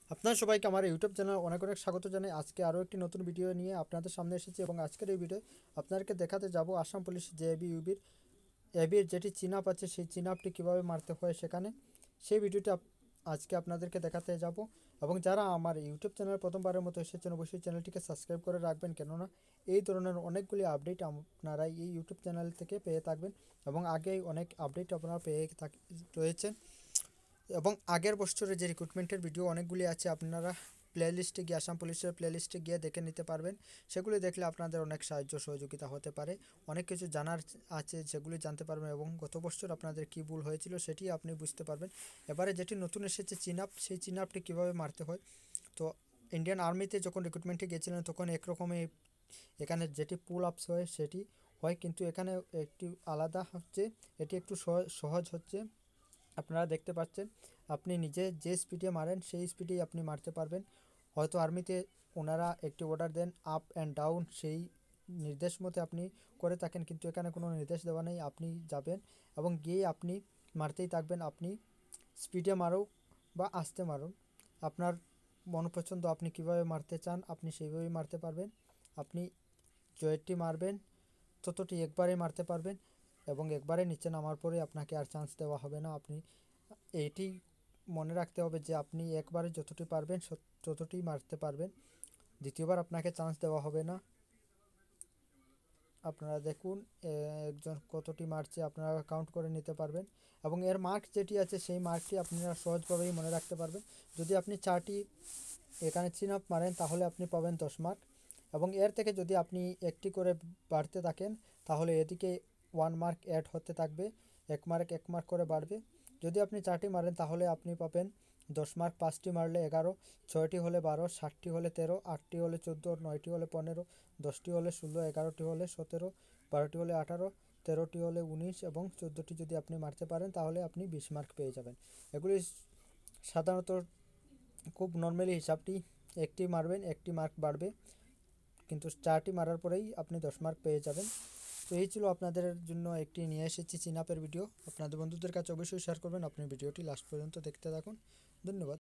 আপনার সবাইকে আমার ইউটিউব চ্যানেল অনেক অনেক স্বাগত জানাই। আজকে আরও একটি নতুন ভিডিও নিয়ে আপনাদের সামনে এসেছি এবং আজকের এই ভিডিও আপনাদেরকে দেখাতে যাব আসাম পুলিশ যে এবির যেটি চিন আপ আছে সেই চিন আপটি কীভাবে মারতে হয় সেখানে সেই ভিডিওটি আজকে আপনাদেরকে দেখাতে যাব। এবং যারা আমার ইউটিউব চ্যানেল প্রথমবারের মতো এসেছেন অবশ্যই চ্যানেলটিকে সাবস্ক্রাইব করে রাখবেন, কেননা এই ধরনের অনেকগুলি আপডেট আপনারা এই ইউটিউব চ্যানেল থেকে পেয়ে থাকবেন এবং আগেই অনেক আপডেট আপনারা পেয়ে রয়েছেন। এবং আগের বছরের যে রিক্রুটমেন্টের ভিডিও অনেকগুলি আছে, আপনারা প্লেলিস্টে গিয়ে আসাম পুলিশের প্লেলিস্টে গিয়ে দেখে নিতে পারবেন। সেগুলি দেখলে আপনাদের অনেক সাহায্য সহযোগিতা হতে পারে, অনেক কিছু জানার আছে যেগুলি জানতে পারবেন এবং গত বছর আপনাদের কী ভুল হয়েছিল সেটি আপনি বুঝতে পারবেন। এবারে যেটি নতুন এসেছে চিন আপ, সেই চিন আপটি কীভাবে মারতে হয়। তো ইন্ডিয়ান আর্মিতে যখন রিক্রুটমেন্টে গিয়েছিলেন তখন একরকমই এখানে যেটি পুল আপস হয় সেটি হয়, কিন্তু এখানে একটি আলাদা হচ্ছে, এটি একটু সহজ হচ্ছে। আপনারা দেখতে পাচ্ছেন আপনি নিজে যে স্পিডে মারেন সেই স্পিডেই আপনি মারতে পারবেন। হয়তো আর্মিতে ওনারা একটি অর্ডার দেন আপ অ্যান্ড ডাউন, সেই নির্দেশ মতে আপনি করে থাকেন, কিন্তু এখানে কোনো নির্দেশ দেওয়া নেই। আপনি যাবেন এবং গিয়ে আপনি মারতেই থাকবেন। আপনি স্পিডে মারো বা আস্তে মারুন, আপনার মনপছন্দ, আপনি কিভাবে মারতে চান আপনি সেইভাবেই মারতে পারবেন। আপনি জয়েরটি মারবেন ততটি একবারে মারতে পারবেন এবং একবারে নিচে নামার পরে আপনাকে আর চান্স দেওয়া হবে না। আপনি এইটি মনে রাখতে হবে যে আপনি একবারে যতটি পারবেন ততটি মারতে পারবেন, দ্বিতীয়বার আপনাকে চান্স দেওয়া হবে না। আপনারা দেখুন একজন কতটি মারছে আপনারা কাউন্ট করে নিতে পারবেন এবং এর মার্ক যেটি আছে সেই মার্কটি আপনারা সহজভাবেই মনে রাখতে পারবেন। যদি আপনি 4টি এখানে চিন আপ মারেন তাহলে আপনি পাবেন 10 মার্ক এবং এর থেকে যদি আপনি একটি করে বাড়তে থাকেন তাহলে এদিকে 1 মার্ক অ্যাড হতে থাকবে, 1 মার্ক করে বাড়বে। যদি আপনি 4টি মারেন তাহলে আপনি পাবেন 10 মার্ক, 5টি মারলে 11, 6টি হলে 12, 7টি হলে 13, 8টি হলে 14, 9টি হলে 15, 10টি হলে 16, 11টি হলে 17, 12টি হলে 18, 13টি হলে 19 এবং 14টি যদি আপনি মারতে পারেন তাহলে আপনি 20 মার্ক পেয়ে যাবেন। এগুলি সাধারণত খুব নর্মালি হিসাবটি, একটি মারবেন একটি মার্ক বাড়বে, কিন্তু 4টি মারার পরেই আপনি 10 মার্ক পেয়ে যাবেন। তো এই ছিল আপনাদের জন্য একটি নিয়ে এসেছি চিন আপের ভিডিও। আপনাদের বন্ধুদের কাছে অবশ্যই শেয়ার করবেন। আপনি ভিডিওটি লাস্ট পর্যন্ত দেখতে থাকুন। ধন্যবাদ।